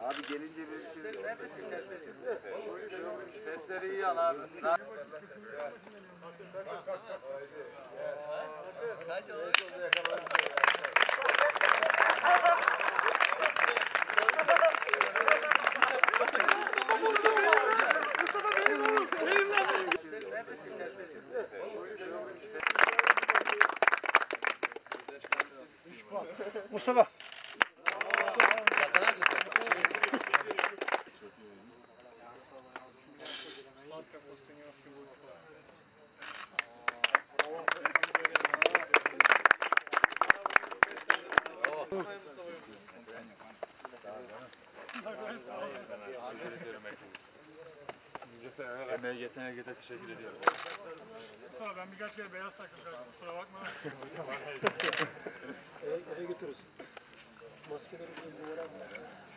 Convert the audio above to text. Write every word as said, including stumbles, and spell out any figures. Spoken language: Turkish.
Abi gelince bir şey. Neredesin serseri? Sesleri iyi al abi. Kaç olmuş? Neredesin serseri? Mustafa. Yakalarsın sen. Emeği geçen herkese teşekkür ediyorum. Mustafa ben birkaç kere beyaz taktım kardeşim. Kusura bakma. Eve götürürüz. Maskeleri bir numara